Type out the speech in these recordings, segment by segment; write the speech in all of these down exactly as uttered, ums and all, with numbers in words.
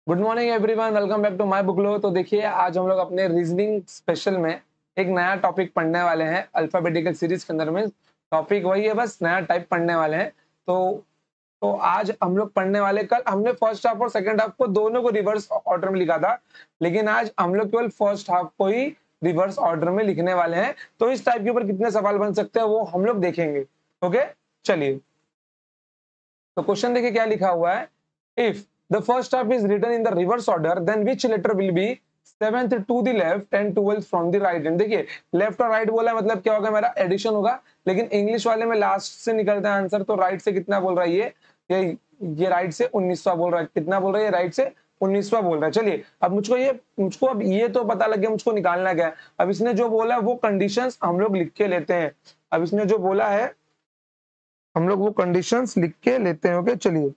Good morning everyone, welcome back to my बुकलो। तो देखिए, आज हम लोग अपने रीजनिंग स्पेशल में एक नया टॉपिक पढ़ने वाले हैं। अल्फाबेटिकल सीरीज के अंदर में टॉपिक वही है, बस नया टाइप पढ़ने वाले हैं। तो तो आज हम लोग पढ़ने वाले, कल हमने फर्स्ट हाफ और सेकंड हाफ को दोनों को रिवर्स ऑर्डर में लिखा था, लेकिन आज हम लोग केवल फर्स्ट हाफ को ही रिवर्स ऑर्डर में लिखने वाले हैं। तो इस टाइप के ऊपर कितने सवाल बन सकते हैं वो हम लोग देखेंगे। ओके, चलिए। तो क्वेश्चन देखिए क्या लिखा हुआ है। If the first half is written in the reverse order, then which letter will be seventh to the left and twelfth from the right hand. देखिए, लेफ्ट और राइट बोला है, मतलब क्या होगा, मेरा एडिशन होगा, लेकिन इंग्लिश वाले में लास्ट से निकलता है आंसर। तो राइट से कितना बोल रहा है ये ये ये राइट से उन्नीसवां बोल रहा है। कितना बोल रहा है ये? राइट से उन्नीसवां बोल रहा है। चलिए, अब मुझको ये मुझको अब ये तो पता लग गया, मुझको निकालना क्या है। अब इसने जो बोला है वो कंडीशंस हम लोग लिख के लेते हैं। अब इसने जो बोला है हम लोग वो कंडीशंस लिख के लेते हैं। ओके, चलिए।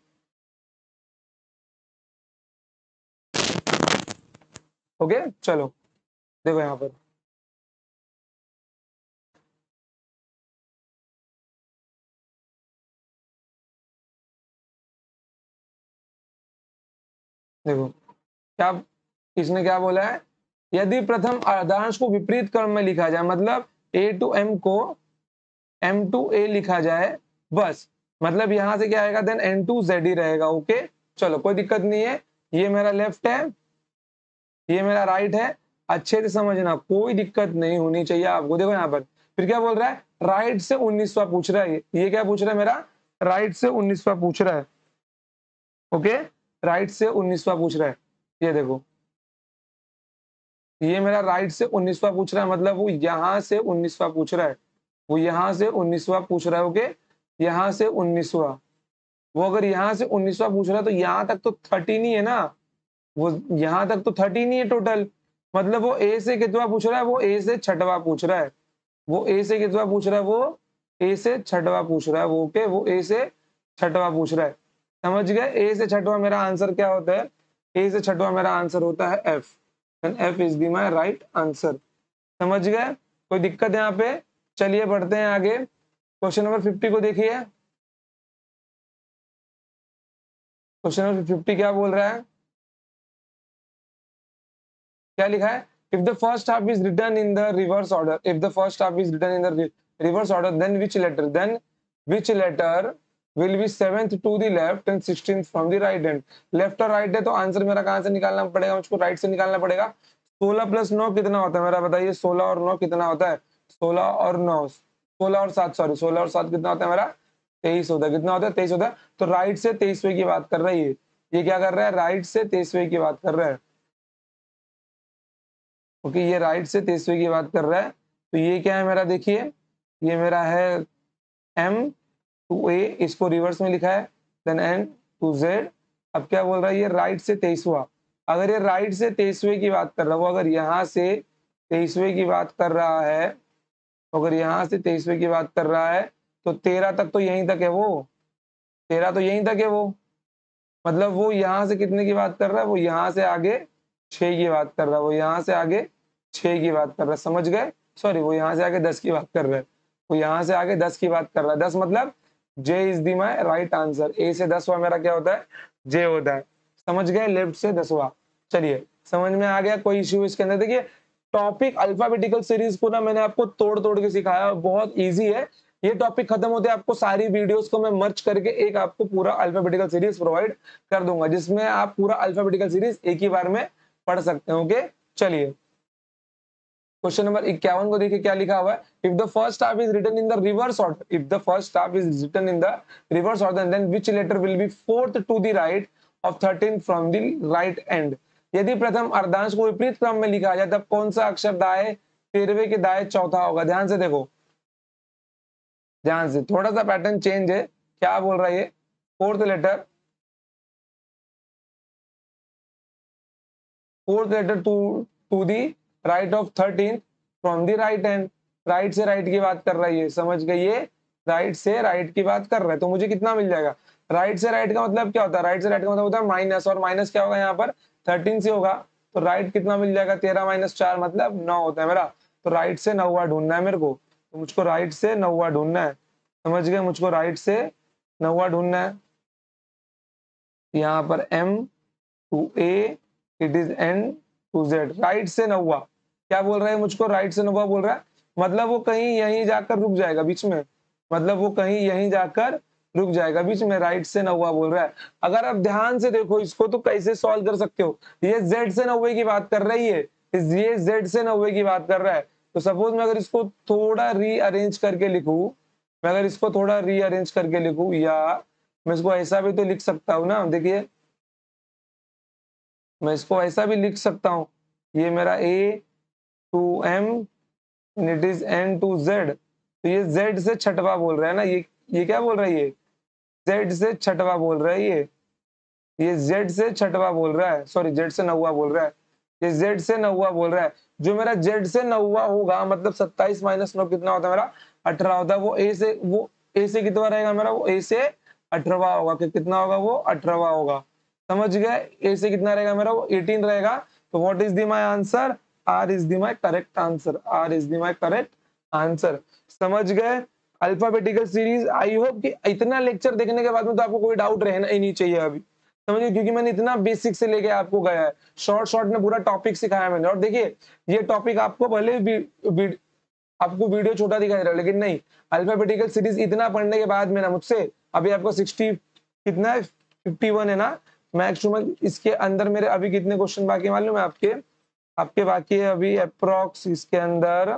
ओके, चलो देखो यहाँ पर। देखो क्या इसने क्या बोला है। यदि प्रथम अर्धांश को विपरीत क्रम में लिखा जाए, मतलब ए टू एम को एम टू ए लिखा जाए, बस मतलब यहां से क्या आएगा, देन एन टू जेड ही रहेगा। ओके, चलो कोई दिक्कत नहीं है। ये मेरा लेफ्ट है, ये मेरा राइट है। अच्छे से समझना, कोई दिक्कत नहीं होनी चाहिए आपको। देखो यहाँ पर फिर क्या बोल रहा है, राइट से उन्नीसवां पूछ रहा है। ये क्या पूछ रहा है मेरा? राइट से उन्नीसवां पूछ रहा है। ओके, राइट से उन्नीसवां पूछ रहा है। ये देखो, ये मेरा राइट से उन्नीसवां पूछ रहा है, मतलब वो यहां से उन्नीसवां पूछ रहा है। वो यहां से उन्नीसवां पूछ रहा है। ओके, यहां से उन्नीसवां। वो अगर यहां से उन्नीसवां पूछ रहा है तो यहां तक तो थर्टीन ही है ना। वो यहां तक तो थर्टीन ही है टोटल। मतलब वो ए से कितना पूछ रहा है? वो ए से छठवां पूछ रहा है। वो ए से कितना पूछ रहा है? वो ए से छठवां पूछ रहा है। वो ओके, वो ए से छठवां पूछ रहा है। समझ गए? ए से छठवां मेरा आंसर क्या होता है? ए से छठवां मेरा आंसर होता है F. And F is the my right answer. समझ गए? कोई दिक्कत यहाँ पे? चलिए बढ़ते हैं आगे। क्वेश्चन नंबर फिफ्टी को देखिए। क्वेश्चन नंबर फिफ्टी क्या बोल रहा है? क्या लिखा है? If the first half is written in the reverse order, if the first half is written in the reverse order, then which letter then which letter will be seventh to the left and sixteenth from the right hand. Left और right है तो answer मेरा कहां से निकालना पड़ेगा? मुझको right से निकालना पड़ेगा। सोलह प्लस नौ कितना होता है मेरा? बताइए, सोलह और नौ कितना होता है? सोलह और नौ, सोलह और सात, सॉरी सोलह और सात कितना होता है मेरा? तेईस होता है। कितना होता है? तेईस होता है। तो राइट से तेईसवें की बात कर रहा है ये। ये क्या कर रहा है? राइट से तेईसवें की बात कर रहा है। ओके, ये राइट से तेईसवें की बात कर रहा है। तो ये क्या है मेरा? देखिए, ये मेरा है एम टू ए, इसको रिवर्स में लिखा है, देन एन टू जेड। अब क्या बोल रहा है ये? राइट से तेईसवा। अगर ये राइट से तेईसवें की बात कर रहा है, वो अगर यहाँ से तेईसवें की बात कर रहा है, अगर यहाँ से तेईसवें की बात कर रहा है, तो तेरह तक तो यहीं तक है। वो तेरह तो यहीं तक है। वो मतलब वो यहाँ से कितने की बात कर रहा है? वो यहाँ से आगे छह की बात कर रहा है। वो यहाँ से आगे छह की बात कर रहा है। समझ गए? सॉरी, वो यहाँ से आगे दस की बात कर रहा है। वो यहाँ से आगे दस की बात कर रहा है। दस मतलब J is the my right answer. A से दसवां मेरा क्या होता है? जे होता है। समझ गए? लेफ्ट से दसवां। चलिए, समझ में आ गया? कोई इश्यू इसके अंदर? देखिए, टॉपिक अल्फाबेटिकल सीरीज को ना मैंने आपको तोड़ तोड़ के सिखाया, बहुत इजी है। ये टॉपिक खत्म होते आपको सारी वीडियोस को मैं मर्ज करके एक आपको पूरा अल्फाबेटिकल सीरीज प्रोवाइड कर दूंगा, जिसमें आप पूरा अल्फाबेटिकल सीरीज एक ही बार में पढ़ सकते हैं। ओके, चलिए क्वेश्चन नंबर इक्यावन को देखिए क्या लिखा हुआ है। If the first half is written in the reverse order, if the first half is written in the reverse order, then which letter will be fourth to the right of thirteen from the right end. यदि प्रथम अर्धांश को विपरीत क्रम में लिखा जाए, तब कौन सा अक्षर दाएं तेरहवें के दाएं चौथा होगा? ध्यान से देखो, ध्यान से, थोड़ा सा पैटर्न चेंज है। क्या बोल रहा है ये? Fourth letter, fourth letter to to the right of thirteen from the right hand. Right से राइट की बात कर रहा है ये। समझ गए? ये राइट से राइट की बात कर रहा है, तो मुझे कितना मिल जाएगा? राइट से राइट का मतलब क्या होता है? राइट से राइट का मतलब होता है माइनस, और माइनस क्या होगा यहाँ पर? थर्टीन से होगा। तो राइट कितना मिल जाएगा? तेरह माइनस चार मतलब नौ होता है मेरा। तो राइट से नौवा ढूंढना है मेरे को। तो मुझको राइट से नौवा ढूंढना है। समझ गए? मुझको राइट से नौवा ढूंढना है। यहाँ पर M to A it is N to Z. Right से नौवा क्या बोल रहा है मुझको, राइट से नौवा बोल रहा है, मतलब वो कहीं यहीं जाकर रुक जाएगा बीच में, मतलब वो कहीं यहीं जाकर रुक जाएगा बीच में, राइट से नौवा बोल रहा है। अगर आप ध्यान से देखो इसको तो कैसे सॉल्व कर सकते हो, ये जेड से नब्बे की बात कर रही है, ये जेड से नब्बे की बात कर रहा है। तो सपोज मैं अगर इसको थोड़ा रीअरेंज करके लिखूं, मैं अगर इसको थोड़ा रीअरेंज करके लिखूं, या मैं इसको ऐसा भी तो लिख सकता हूं ना, देखिए मैं इसको ऐसा भी लिख सकता हूं, ये मेरा A to M it is N to Z, तो ये जेड से छठवा बोल रहा है ना, ये ये क्या बोल रहा है, ये जेड से छठवा बोल रहा है, ये ये जेड से छठवा बोल रहा है, सॉरी जेड से नौवा बोल रहा है, ये जेड से नौवा बोल रहा है। जो मेरा जेड से नौवा होगा मतलब सत्ताईस माइनस नौ कितना होता है मेरा, अठारह होता है। वो ए से वो ए से कितना रहेगा मेरा, वो ए से अठारहवा होगा, कि कितना होगा वो अठारहवा होगा, समझ गए। ए से कितना रहेगा मेरा, वो अठारह रहेगा। तो what is the my answer, R is the my correct answer, R is the my correct answer, समझ गए। अल्फाबेटिकल सीरीज, आई होप कि इतना लेक्चर देखने के बाद में तो आपको कोई डाउट रहना ही नहीं चाहिए अभी, समझिए, क्योंकि मैंने इतना बेसिक से लेके आपको गया है, शॉर्ट शॉर्ट में पूरा टॉपिक सिखाया मैंने। और देखिए ये टॉपिक आपको भले भी, भी आपको वीडियो छोटा दिखाई दे रहा है, लेकिन नहीं, अल्फाबेटिकल सीरीज इतना पढ़ने के बाद में ना मुझसे अभी आपको सिक्सटी कितना है, फिफ्टी वन है ना मैक्सिमम, इसके अंदर मेरे अभी कितने क्वेश्चन बाकी मालूम है आपके, आपके बाकी है अभी अप्रोक्स इसके अंदर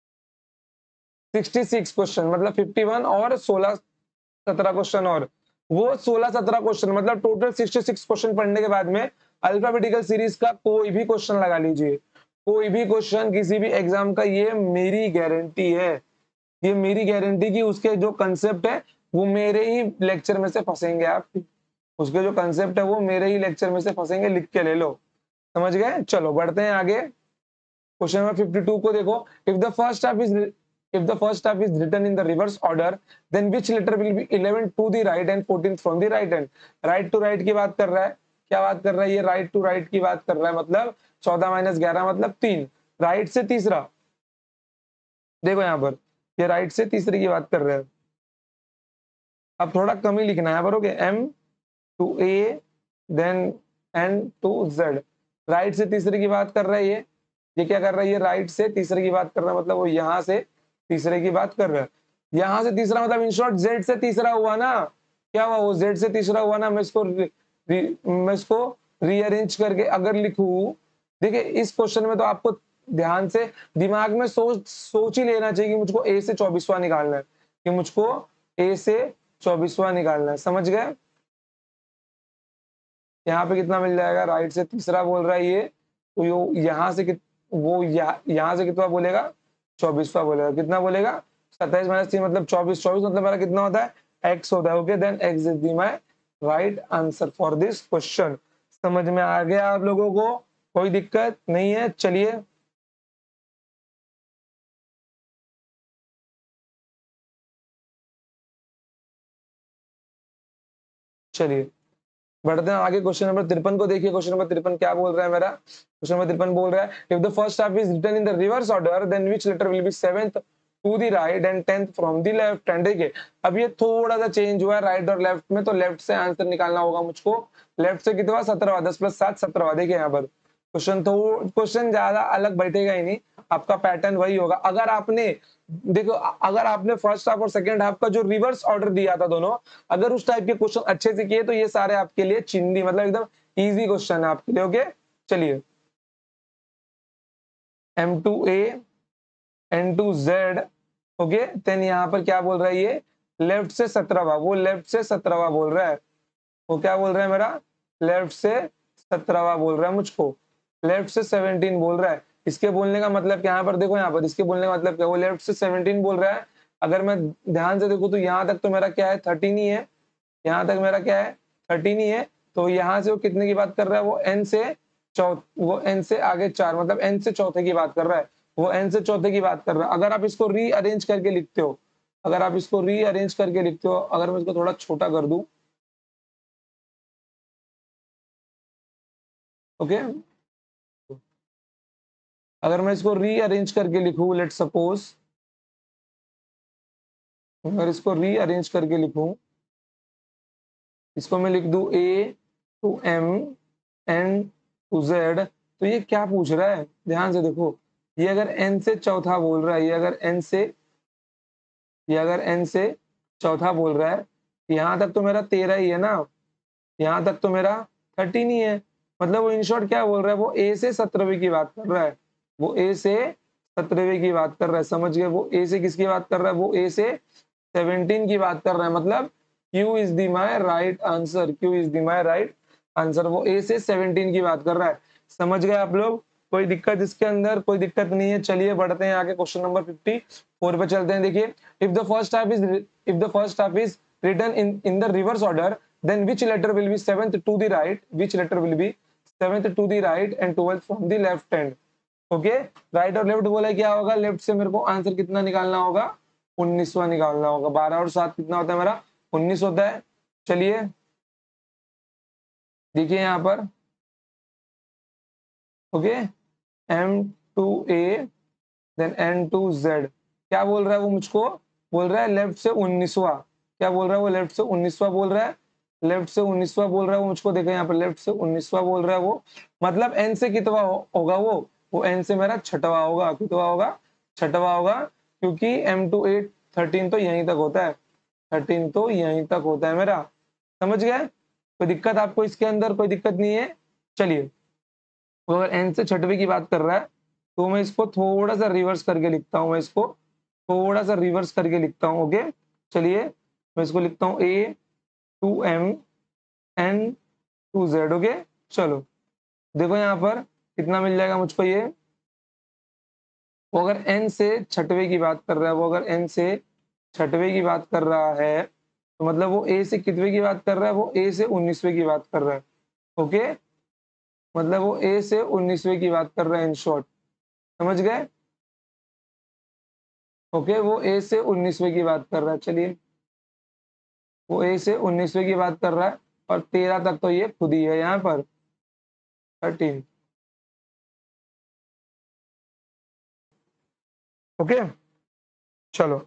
छियासठ क्वेश्चन, मतलब इक्यावन और सोलह सत्रह क्वेश्चन, और वो सोलह सत्रह क्वेश्चन मतलब टोटल छियासठ क्वेश्चन पढ़ने के बाद में अल्फाबेटिकल सीरीज का कोई भी क्वेश्चन लगा लीजिए, कोई भी क्वेश्चन किसी भी एग्जाम का, ये मेरी गारंटी है, ये मेरी गारंटी की उसके जो कंसेप्ट है वो मेरे ही लेक्चर में से फंसेंगे आप, उसके जो कंसेप्ट है वो मेरे ही लेक्चर में से फंसेंगे, लिख के ले लो, समझ गए। चलो बढ़ते हैं आगे, क्वेश्चन नंबर बावन को देखो, if the first half is if the first half is written in the reverse order then which letter will be eleven to the right and fourteen from the right hand, right to right की बात कर रहा है, क्या बात कर रहा है ये, right to right की बात कर रहा है, मतलब चौदह माइनस ग्यारह मतलब तीन, राइट से तीसरा, देखो यहाँ पर ये राइट से तीसरे की बात कर रहे हैं। अब थोड़ा कम ही लिखना है, बरोगे m to a then n to z, right से तीसरे की बात कर रहा है, ये ये क्या कर रहा है, ये राइट से तीसरे की बात कर रहा है, मतलब वो यहाँ से तीसरे की बात कर रहा है, यहां से तीसरा मतलब इन शॉर्ट जेड से तीसरा हुआ ना, क्या हुआ वो जेड से तीसरा हुआ ना। मैं इसको मैं इसको रीअरेंज करके अगर लिखूं, देखिए इस क्वेश्चन में तो आपको ध्यान से दिमाग में सोच सोच ही लेना चाहिए कि मुझको ए से चौबीसवां निकालना है, कि मुझको ए से चौबीसवां निकालना है, समझ गए। यहाँ पे कितना मिल जाएगा, राइट से तीसरा बोल रहा है ये, तो यो यहाँ से कित, वो यहाँ यहाँ से कितना बोलेगा, चौबीसवा बोलेगा, कितना बोलेगा, सत्ताईस माइनस तीन मतलब चौबीस, चौबीस मतलब मेरा कितना होता है, एक्स होता है। Okay then X is the my right answer for this question. समझ में आ गया आप लोगों को, कोई दिक्कत नहीं है। चलिए चलिए बढ़ते हैं आगे, क्वेश्चन नंबर तिरपन को देखिए। क्वेश्चन नंबर तिरपन क्या बोल रहा है मेरा, क्वेश्चन नंबर तिरपन बोल रहा है if the first half is written in the reverse order then which letter will be seventh to the right and tenth from the left hand. देखिए अब ये थोड़ा सा चेंज हुआ है राइट और लेफ्ट में, तो लेफ्ट से आंसर निकालना होगा मुझको, लेफ्ट से कितना सत्रहवा, दस प्लस सात सत्रहवा। देखिए यहाँ पर क्वेश्चन तो क्वेश्चन ज्यादा अलग बैठेगा ही नहीं, आपका पैटर्न वही होगा। अगर आपने देखो, अगर आपने फर्स्ट हाफ और सेकंड हाफ का जो रिवर्स ऑर्डर दिया था दोनों, अगर उस टाइप के क्वेश्चन अच्छे से किए तो ये सारे आपके लिए चिंदी, मतलब एकदम इजी क्वेश्चन है आपके लिए। ओके चलिए, M to A N to Z, okay then यहाँ पर क्या बोल रहा है ये, लेफ्ट से सत्रहवा, वो लेफ्ट से सत्रहवा बोल रहा है, वो क्या बोल रहा है मेरा, लेफ्ट से सत्रहवा बोल रहा है मुझको, लेफ्ट से सेवनटीन बोल रहा है। इसके बोलने का मतलब क्या, यहाँ पर देखो, यहाँ पर इसके बोलने का मतलब क्या, वो लेफ्ट से सेवनटीन बोल रहा है। अगर मैं ध्यान से देखूं तो यहाँ तक तो मेरा क्या है, थर्टीन ही है, यहाँ तक मेरा क्या है, थर्टीन ही है। तो यहाँ से वो कितने की बात कर रहा है, वो एन से चौ वो एन से आगे चार, मतलब एन से चौथे की बात कर रहा है, वो एन से चौथे की बात कर रहा है। अगर आप इसको रीअरेंज करके लिखते हो, अगर आप इसको रीअरेंज करके लिखते हो, अगर मैं इसको थोड़ा छोटा कर दूं, ओके, अगर मैं इसको रीअरेंज करके लिखूं, लेट सपोज अगर इसको रीअरेंज करके लिखूं, इसको मैं लिख दूं A to M N to Z, तो ये क्या पूछ रहा है ध्यान से देखो, ये अगर एन से चौथा बोल रहा है, ये अगर एन से ये अगर एन से चौथा बोल रहा है, यहाँ तक तो मेरा तेरह ही है ना, यहाँ तक तो मेरा थर्टीन ही है, मतलब वो इन शॉर्ट क्या बोल रहा है, वो ए से सत्रहवीं की बात कर रहा है, वो ए से सत्रहवीं की बात कर रहा है, समझ गए, वो ए से किसकी बात कर रहा है, वो ए से सेवनटीन की बात कर रहा है, मतलब Q is the my right answer, Q is the my right answer, वो ए से सेवनटीन की बात कर रहा है, समझ गए आप लोग, कोई दिक्कत इसके अंदर, कोई दिक्कत नहीं है। चलिए बढ़ते हैं आगे, क्वेश्चन नंबर फिफ्टी फोर पे चलते हैं। देखिए, if the first half is if the first half is written in in the reverse order, then which letter will be seventh to the right, which letter will be seventh to the right and twelfth from the left hand? Okay, right और left बोला, क्या होगा, left से मेरे को answer कितना निकालना होगा, उन्नीसवां निकालना होगा, बारह और सात कितना होता है मेरा, उन्नीस होता है। चलिए देखिए यहाँ पर, okay, M to A then N to Z, क्या बोल रहा है वो मुझको, बोल रहा है लेफ्ट से उन्नीसवां, क्या बोल रहा है वो, लेफ्ट से उन्नीसवां बोल रहा है, लेफ्ट से उन्नीसवां बोल रहा है वो मुझको, देखो यहाँ पर लेफ्ट से उन्नीसवां बोल रहा है वो, मतलब एन से कितवा हो, होगा वो वो एन से मेरा छठवा होगा, कितवा होगा, छठवा होगा, क्योंकि एम टू एट थर्टीन तो यहीं तक होता है, थर्टीन तो यहीं तक होता है मेरा, समझ गए, कोई दिक्कत आपको इसके अंदर, कोई दिक्कत नहीं है। चलिए, वो अगर एन से छठवीं की बात कर रहा है, तो मैं इसको थोड़ा सा रिवर्स करके लिखता हूँ, मैं इसको थोड़ा सा रिवर्स करके लिखता हूँ, ओके। चलिए मैं इसको लिखता हूँ A to M N to Z, okay. चलो देखो यहाँ पर कितना मिल जाएगा मुझको, ये वो अगर एन से छठवें की बात कर रहा है, वो अगर एन से छठवें की बात कर रहा है, तो मतलब वो ए से कितवें की बात कर रहा है, वो ए से उन्नीसवें की बात कर रहा है, ओके, मतलब वो ए से उन्नीसवें की बात कर रहा है इन शॉर्ट, समझ गए, ओके, वो ए से उन्नीसवें की बात कर रहा है। चलिए, वो ए से उन्नीसवें की बात कर रहा है, और तेरह तक तो ये खुद ही है यहाँ पर, थर्टीन, ओके। चलो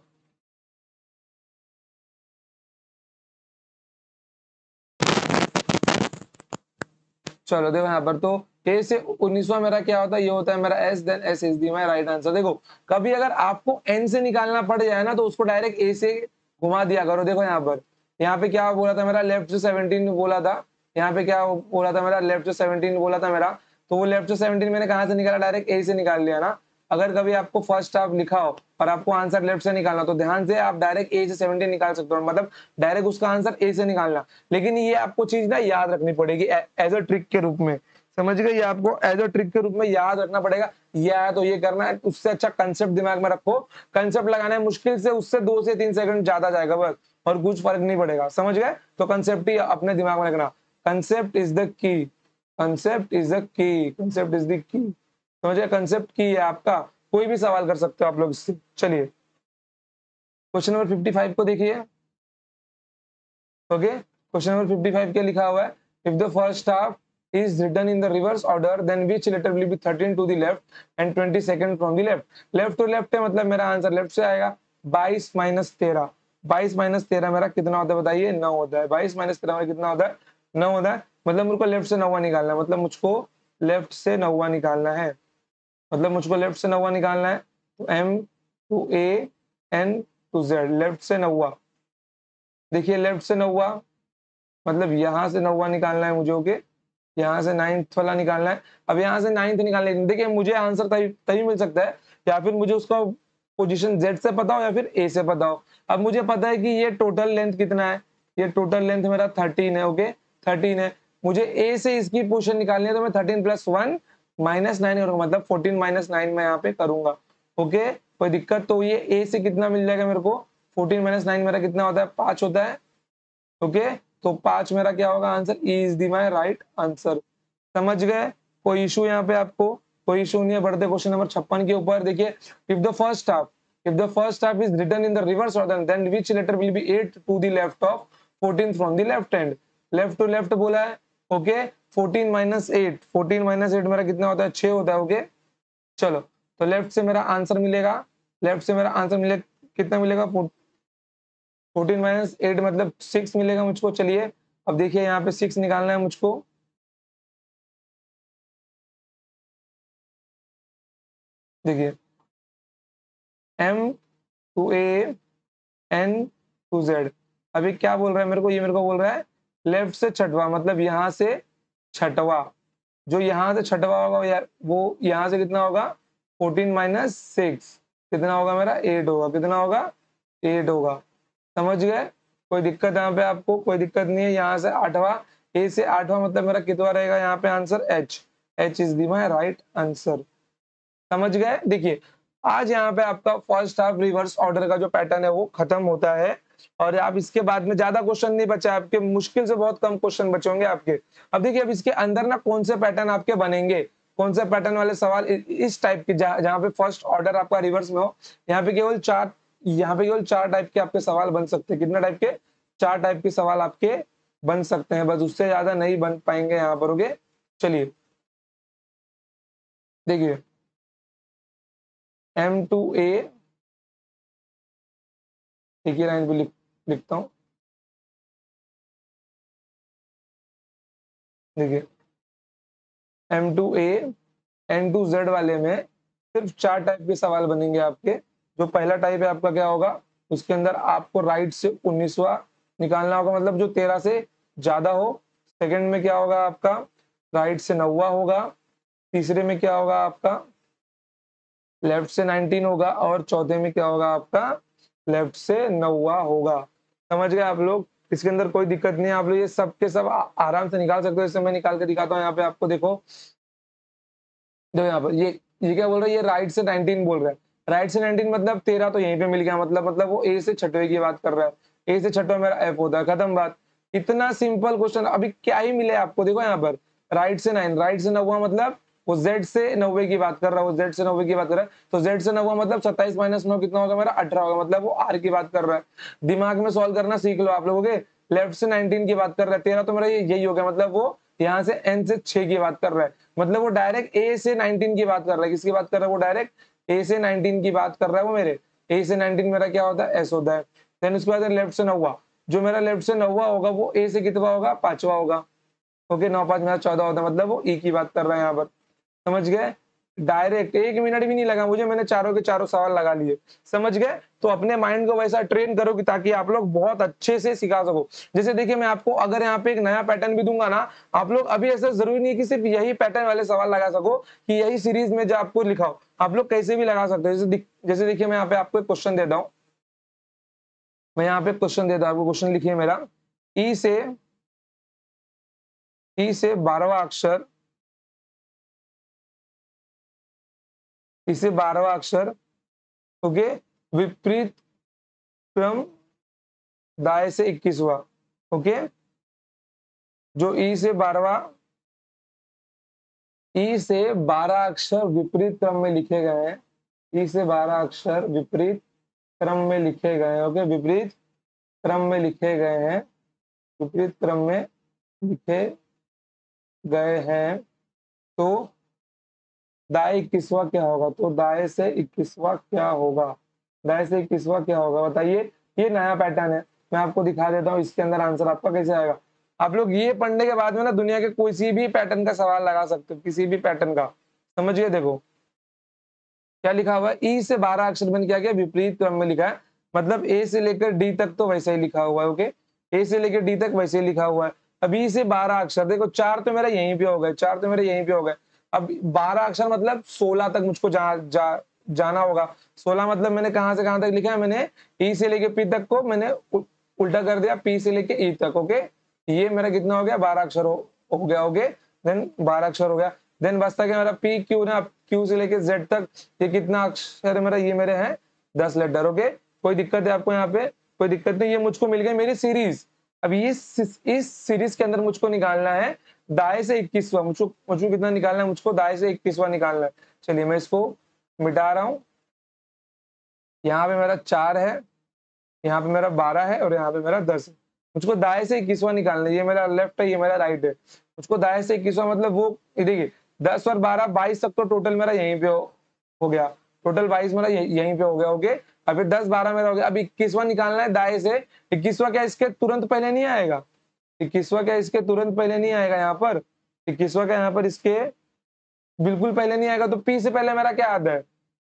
चलो देखो यहाँ पर, तो ए से उन्नीसवां मेरा क्या होता है, ये होता है मेरा S, then S is the my right answer. देखो कभी अगर आपको एन से निकालना पड़ जाए ना, तो उसको डायरेक्ट ए से घुमा दिया करो। देखो यहाँ पर, यहाँ पे क्या बोला था मेरा, लेफ्ट से सेवनटीन बोला था, यहाँ पे क्या बोला था मेरा, लेफ्ट से सेवनटीन बोला था मेरा, तो वो लेफ्ट से सेवनटीन मैंने कहाँ से निकाला, डायरेक्ट ए से निकाल लिया ना। अगर कभी आपको फर्स्ट हाफ लिखा हो और आपको आंसर लेफ्ट से निकालना, तो ध्यान से आप डायरेक्ट ए से सेवनटीन निकाल सकते हो, मतलब डायरेक्ट उसका आंसर ए से निकालना। लेकिन ये आपको चीज ना याद रखनी पड़ेगी एज अ ट्रिक के रूप में, समझ गए, ये आपको एज अ ट्रिक के रूप में याद रखना पड़ेगा, ये आया तो ये करना है, उससे अच्छा कंसेप्ट दिमाग में रखो, कंसेप्ट लगाना है मुश्किल से उससे दो से तीन सेकंड ज्यादा जाएगा बस, और कुछ फर्क नहीं पड़ेगा, समझ गए। तो कंसेप्ट ही अपने दिमाग में रखना, concept is the key, concept is the key, concept is the key, समझ गए, कंसेप्ट की है आपका, कोई भी सवाल कर सकते हो आप लोग इससे। चलिए क्वेश्चन नंबर फिफ्टी फाइव को देखिए, okay, question number fifty five क्या लिखा हुआ है, if the first half is written in the reverse order, then which letter will be thirteen to the left and twenty-second from the left? Left to left है, मतलब मेरा answer left से आएगा, बाईस माइनस तेरह, बाईस माइनस तेरह मेरा कितना होता है बताइए, नौ होता है, बाईस माइनस तेरह में कितना होता है, नौ होता है, मतलब मुझको लेफ्ट से नौवा निकालना है, मतलब मुझको लेफ्ट से नौवा निकालना है, मतलब मुझको लेफ्ट से नौवा निकालना है, तो M to A N to Z, left से नौवा, देखिए लेफ्ट से नौवा, मतलब यहाँ से नौवा निकालना है मुझे, ओके, यहाँ से नाइन्थ वाला निकालना है। अब यहाँ से नाइन्थ निकालने, देखिए मुझे आंसर तभी तभी मिल सकता है, या फिर मुझे उसका पोजीशन जेड से पता हो या फिर ए से पता हो। अब मुझे पता है कि ये टोटल लेंथ कितना है, ये टोटल लेंथ मेरा थर्टीन है, ओके, थर्टीन है, मुझे ए से इसकी पोजीशन निकालनी है, तो मैं thirteen plus one minus nine करूंगा, मतलब फोर्टीन माइनस नाइन मैं यहाँ पे करूंगा, ओके, कोई दिक्कत, तो ये ए से कितना मिल जाएगा मेरे को, फोर्टीन माइनस नाइन मेरा कितना होता है, पांच होता है, ओके, तो पांच मेरा क्या होगा answer, E is the my right answer, समझ गए, कोई इशू यहाँ पे आपको, कोई इशू नहीं है। बढ़ते क्वेश्चन नंबर छप्पन के ऊपर, देखिए, if the first half if the first half is written in the reverse order, then which letter will be eight to the left of fourteen from the left hand, left to left बोला है, okay, fourteen minus eight, fourteen minus eight मेरा कितना होता है, छह होता है, okay. चलो, तो लेफ्ट से मेरा आंसर मिलेगा, लेफ्ट से मेरा आंसर मिले कितना मिलेगा, फोर्टीन माइनस एट मतलब सिक्स मिलेगा मुझको। चलिए अब देखिए यहाँ पे सिक्स निकालना है मुझको, देखिए M to A N to Z. अभी क्या बोल रहा है मेरे को, ये मेरे को बोल रहा है लेफ्ट से छठवा, मतलब यहाँ से छठवा, जो यहाँ से छठवा होगा यार वो यहाँ से कितना होगा, फोर्टीन माइनस सिक्स कितना होगा मेरा, एट होगा। कितना होगा, एट होगा। समझ गए, कोई दिक्कत यहाँ पे आपको, कोई दिक्कत नहीं है। यहाँ से आठवां, ए से आठवां मतलब मेरा कितना रहेगा यहाँ पे answer, H. H is the my right answer. समझ गए। देखिए आज यहाँ पे आपका फर्स्ट हाफ रिवर्स ऑर्डर का जो पैटर्न है वो खत्म होता है, और आप इसके बाद में ज्यादा क्वेश्चन नहीं बचा आपके, मुश्किल से बहुत कम क्वेश्चन बचे होंगे आपके। अब देखिए अब इसके अंदर ना कौन से पैटर्न आपके बनेंगे, कौन से पैटर्न वाले सवाल इस टाइप के, जहाँ जहाँ पे फर्स्ट ऑर्डर आपका रिवर्स में हो, यहाँ पे केवल चार, यहाँ पे केवल चार टाइप के आपके सवाल बन सकते हैं। कितने टाइप के, चार टाइप के सवाल आपके बन सकते हैं, बस उससे ज्यादा नहीं बन पाएंगे यहाँ पर। ओके चलिए देखिए एम टू ए, एक ही लाइन पे लिख लिखता हूं। देखिए M to A N to Z वाले में सिर्फ चार टाइप के सवाल बनेंगे आपके। जो पहला टाइप है आपका क्या होगा, उसके अंदर आपको राइट से उन्नीसवा निकालना होगा, मतलब जो तेरह से ज्यादा हो। सेकंड में क्या होगा आपका, राइट से नौवा होगा। तीसरे में क्या होगा आपका, लेफ्ट से नाइनटीन होगा। और चौथे में क्या होगा आपका, लेफ्ट से नौवा होगा। समझ गए आप लोग, इसके अंदर कोई दिक्कत नहीं है, आप लोग ये सब के सब आ- आराम से निकाल सकते हो। जैसे मैं निकाल के दिखाता हूँ यहाँ पे आपको, देखो देखो यहाँ पर ये ये क्या बोल रहा है, ये राइट से नाइनटीन बोल रहा है। राइट से नाइनटीन मतलब तेरह तो यहीं पे मिल गया, मतलब मतलब वो ए से छठवे की बात कर रहा है। ए से छठवा मेरा एफ होता है, खत्म बात। इतना सिंपल क्वेश्चन, अभी क्या ही मिले आपको, देखो यहाँ पर राइट से नाइन, राइट से नौवा मतलब वो जेड से नब्बे की बात कर रहा है, वो जेड से नब्बे की बात कर रहा है। तो जेड से नब्बे मतलब सत्ताईस माइनस नौ कितना होगा मेरा, अठारह होगा, मतलब वो आर की बात कर रहा है। दिमाग में सॉल्व करना सीख लो आप लोगों के। लेफ्ट से नाइनटीन की बात कर रहा है, तेरह तो मेरा ये यही हो गया, मतलब वो यहाँ से एन से छह की बात कर रहा है, मतलब वो डायरेक्ट ए से नाइनटीन की बात कर रहा है। किसकी बात कर रहा है, वो डायरेक्ट ए से नाइनटीन की बात कर रहा है वो मेरे। ए से नाइनटीन मेरा क्या होता है, एस होता है। देन उसके बाद लेफ्ट से नौवा, जो मेरा लेफ्ट से नौवा होगा वो ए से कितना होगा, पांचवा होगा। ओके नौ पांच मेरा चौदह होता है, मतलब वो ई की बात कर रहा है यहाँ पर। समझ गए, डायरेक्ट एक मिनट भी नहीं लगा मुझे, मैंने चारों के चारों सवाल लगा लिए। समझ गए, तो अपने माइंड को वैसा ट्रेन करो कि ताकि आप लोग बहुत अच्छे से सिखा सको। जैसे देखिए मैं आपको अगर यहाँ पे एक नया पैटर्न भी दूंगा ना, आप लोग अभी ऐसा जरूरी नहीं है कि सिर्फ यही पैटर्न वाले सवाल लगा सको, कि यही सीरीज में जो आपको लिखा हो, आप लोग कैसे भी लगा सकते हो। जैसे दिख- जैसे देखिए मैं यहाँ पे आपको एक क्वेश्चन देता हूँ, मैं यहाँ पे क्वेश्चन देता हूँ आपको। क्वेश्चन लिखिए मेरा, ई से ई से बारहवा अक्षर, इसे बारहवा अक्षर, ओके, विपरीत क्रम दाएं से इक्कीसवा। ओके, जो ई से बारहवा, ई से बारह अक्षर विपरीत क्रम में लिखे गए हैं। ई से बारह अक्षर विपरीत क्रम में लिखे गए हैं। ओके, विपरीत क्रम में लिखे गए हैं, विपरीत क्रम में लिखे गए हैं। तो दाएं इक्कीसवा क्या होगा, तो दाएं से इक्कीसवा क्या होगा, दाएं से इक्कीसवा क्या होगा बताइए। ये नया पैटर्न है, मैं आपको दिखा देता हूँ इसके अंदर आंसर आपका कैसे आएगा। आप लोग ये पढ़ने के बाद में ना दुनिया के कोई सी भी पैटर्न का सवाल लगा सकते हो, किसी भी पैटर्न का। समझिए, देखो क्या लिखा हुआ है, ई से बारह अक्षर मैंने क्या किया, विपरीत क्रम में लिखा है, मतलब ए से लेकर डी तक तो वैसे ही लिखा हुआ है। ओके, ए से लेकर डी तक वैसे ही लिखा हुआ है। अब ई से बारह अक्षर, देखो चार तो मेरा यहीं पे हो गए, चार तो मेरे यहीं पे हो गए। अब बारह अक्षर मतलब सोलह तक मुझको जा, जा जाना होगा। सोलह मतलब मैंने कहां से कहां तक लिखा है, मैंने ई से लेके पी तक को मैंने उ, उल्टा कर दिया, पी से लेके ई तक। ओके, ये मेरा कितना हो गया, बारह अक्षर हो, हो गया। ओके, देन बारह अक्षर हो गया। देन बचता क्या मेरा, पी क्यू ना, क्यू से लेके जेड तक ये कितना अक्षर है मेरा, ये मेरे हैं दस लेटर। ओके, कोई दिक्कत है आपको यहाँ पे, कोई दिक्कत नहीं। ये मुझको मिल गई मेरी सीरीज। अब इस इस सीरीज के अंदर मुझको निकालना है दाएं से इक्कीसवा, मुझको मुझको कितना निकालना है, मुझको दाएं से इक्कीसवा निकालना है। चलिए मैं इसको मिटा रहा हूँ। यहाँ पे मेरा चार है, यहाँ पे मेरा बारह है, और यहाँ पे मेरा दस है। मुझको दाएं से इक्कीसवा निकालना है, ये मेरा लेफ्ट है, ये मेरा राइट है। मुझको दाएं से इक्कीसवा मतलब वो, देखिए दस और बारह बाईस तक तो टोटल मेरा यहीं पे हो, हो गया। टोटल बाईस मेरा यहीं पे हो गया। ओके, अब फिर दस बारह मेरा हो गया। अब इक्कीसवा निकालना है दाएं से। इक्कीसवा क्या इसके तुरंत पहले नहीं आएगा, इक्कीसवा क्या इसके तुरंत पहले नहीं आएगा यहाँ पर, इक्कीसवा क्या यहाँ पर इसके बिल्कुल पहले नहीं आएगा। तो पी से पहले मेरा क्या आता है,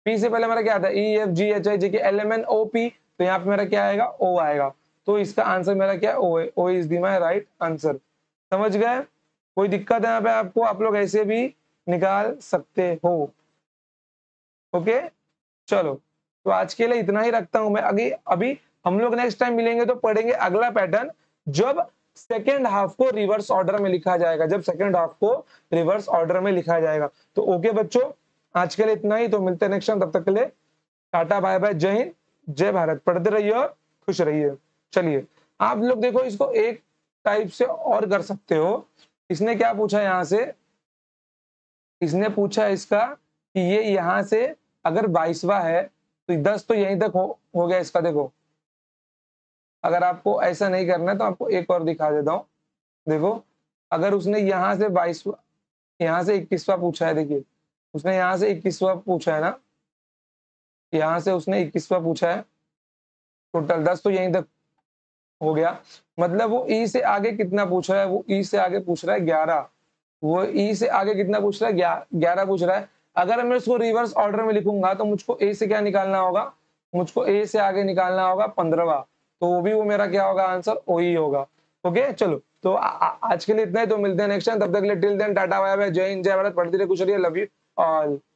पी से पहले मेरा क्या आता है E F G H I J K L M N O P, तो यहाँ पे मेरा क्या आएगा ओ आएगा। तो इसका आंसर मेरा क्या है ओ है। O is the my right answer. समझ गए? कोई दिक्कत है यहाँ पे आपको? आप लोग ऐसे भी निकाल सकते हो। ओके चलो, तो आज के लिए इतना ही रखता हूं मैं। अभी अभी हम लोग नेक्स्ट टाइम मिलेंगे तो पढ़ेंगे अगला पैटर्न, जब सेकेंड हाफ को रिवर्स ऑर्डर में लिखा जाएगा, जब सेकेंड हाफ को रिवर्स ऑर्डर में लिखा जाएगा। तो ओके बच्चों, आज के लिए इतना ही, तो मिलते हैं नेक्स्ट टाइम। तब तक के लिए टाटा बाय बाय, जय हिंद जय भारत। पढ़ते रहिए और खुश रहिए। चलिए आप लोग देखो, इसको एक टाइप से और कर सकते हो। इसने क्या पूछा यहाँ से, इसने पूछा इसका कि ये यहाँ से अगर बाईसवा है तो दस तो यहीं तक हो, हो गया इसका। देखो अगर आपको ऐसा नहीं करना है तो आपको एक और दिखा देता हूँ। देखो अगर उसने यहाँ से बाईसवा, यहाँ से इक्कीसवा पूछा है, देखिए उसने यहाँ से इक्कीसवा पूछा है ना, यहाँ से उसने इक्कीसवा पूछा है, टोटल दस तो यहीं तक हो गया। मतलब वो ई से आगे कितना पूछ रहा है, वो ई से आगे पूछ रहा है ग्यारह। वो ई से आगे कितना पूछ रहा है, ग्यारह पूछ रहा है। अगर मैं उसको रिवर्स ऑर्डर में लिखूंगा तो मुझको ए से क्या निकालना होगा, मुझको ए से आगे निकालना होगा पंद्रहवा, तो वो भी वो मेरा क्या होगा आंसर ओ ही होगा। ओके चलो, तो आ, आ, आज के लिए इतना ही, तो मिलते हैं नेक्स्ट टाइम। तब तक के लिए till then tata bye bye, जय हिंद जय भारत। पढ़ते रहिए, कुछ रहिए, लव यू ऑल।